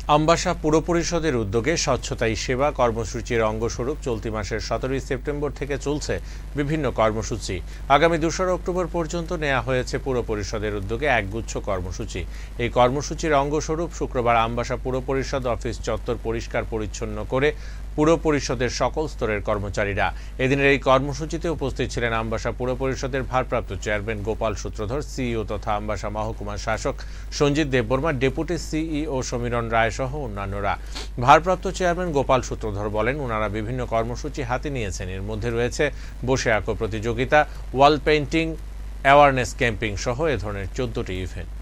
আমবাসা পুর পরিষদের উদ্যোগে স্বচ্ছতাই সেবা কর্মসূচির অঙ্গস্বরূপ চলতি মাসের 17 সেপ্টেম্বর থেকে চলছে বিভিন্ন কর্মসূচি। আগামী 2 অক্টোবর পর্যন্ত নেওয়া হয়েছে পুর পরিষদের উদ্যোগে একগুচ্ছ কর্মসূচি। এই কর্মসূচির অঙ্গস্বরূপ শুক্রবার আমবাসা পুর পরিষদ অফিস চত্বর পরিষ্কার পরিচ্ছন্ন করে পুর পরিষদের সকল স্তরের কর্মচারীরা। এদিনের এই কর্মসূচিতে উপস্থিত ছিলেন আমবাসা পুর পরিষদের ভারপ্রাপ্ত চেয়ারম্যান গোপাল সূত্রধর, সিইও তথা আমবাসা মহকুমা শাসক সঞ্জিত দেববর্মা, ডেপুটি সিইও সমীরণ রায় সহ অন্যান্যরা। ভারপ্রাপ্ত চেয়ারম্যান গোপাল সূত্রধর বলেন, ওনারা বিভিন্ন কর্মসূচি হাতে নিয়েছেন। এর মধ্যে রয়েছে বসে আঁকো প্রতিযোগিতা, ওয়াল পেইন্টিং, অ্যাওয়ারনেস ক্যাম্পিং সহ এ ধরনের 14টি ইভেন্ট।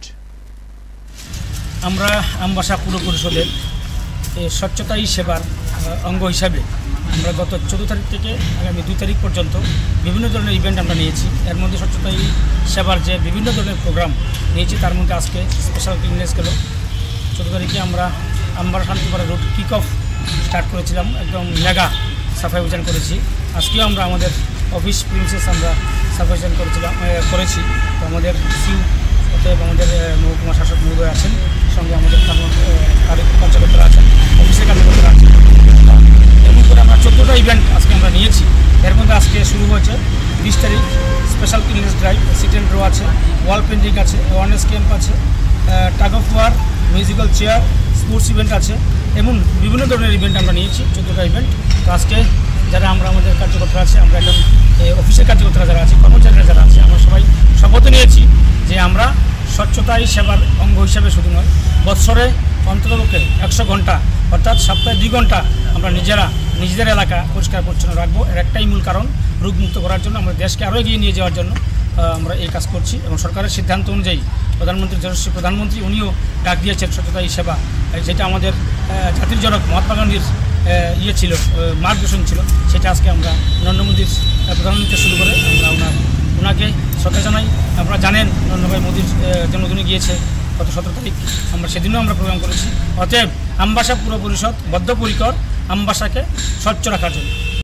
আমরা আমবাসা পুর পরিষদের স্বচ্ছতাই সেবার অঙ্গ হিসাবে আমরা গত 14 তারিখ থেকে আগামী 2 তারিখ পর্যন্ত বিভিন্ন ধরনের ইভেন্ট আমরা নিয়েছি। এর মধ্যে স্বচ্ছতাই সেবার যে বিভিন্ন ধরনের প্রোগ্রাম নিয়েছি, তার মধ্যে আজকে স্পেশাল ক্লিননেস গেল। 14 তারিখে আমরা Ambassa Shantipara road kick off start করেছিলাম, একদম মেগা সাফাই অভিযান করেছি। আজকেও আমরা আমাদের অফিস প্রিন্সেস আমরা সাফাই অভিযান করেছি। তো আমাদের সিউ অতএব আমাদের মহকুমা শাসক মহোদয় আছেন, সঙ্গে আমাদের কার্যকর্তারা আছেন, অফিসের কার্যকর্তারা আছেন। এমন করে আমরা 14টা ইভেন্ট আজকে আমরা নিয়েছি। এর মধ্যে আজকে শুরু হয়েছে 20 তারিখ special cleanness drive, sit and draw আছে, ওয়াল পেন্টিং আছে, অ্যাওয়ারনেস ক্যাম্প আছে, tug of war, musical chair, sports event আছে। এমন বিভিন্ন ধরনের ইভেন্ট আমরা নিয়েছি, 14টা ইভেন্ট। তো আজকে যারা আমাদের কার্যকর্তা আছে, আমরা একদম অফিসের কার্যকর্তারা যারা আছে, কর্মচারীরা যারা আছে, আমরা সবাই শপথ নিয়েছি যে আমরা স্বচ্ছতাই সেবার অঙ্গ হিসাবে শুধু নয়, বৎসরে অন্ততপক্ষে 100 ঘন্টা অর্থাৎ সপ্তাহে 2 ঘন্টা আমরা নিজেদের এলাকা পরিষ্কার পরিচ্ছন্ন রাখবো। এর একটাই মূল কারণ, রোগমুক্ত করার জন্য, আমরা দেশকে আরও এগিয়ে নিয়ে যাওয়ার জন্য আমরা এই কাজ করছি। এবং সরকারের সিদ্ধান্ত অনুযায়ী যশস্বী প্রধানমন্ত্রী উনিও ডাক দিয়েছেন স্বচ্ছতাই সেবা, যেটা আমাদের জাতির জনক মহাত্মা গান্ধীর ছিল, মার্গদর্শন ছিল। সেটা আজকে আমরা নরেন্দ্র মোদীর প্রধানমন্ত্রী শুরু করে আমরা ওনাকে শ্রদ্ধা জানাই। আপনারা জানেন নরেন্দ্র ভাই মোদীর জন্মদিনে গিয়েছে গত 17 তারিখ, আমরা সেদিনও আমরা প্রোগ্রাম করেছি। অতএব আমবাসা পুর পরিষদ বদ্ধপরিকর আমবাসাকে স্বচ্ছ রাখার জন্য।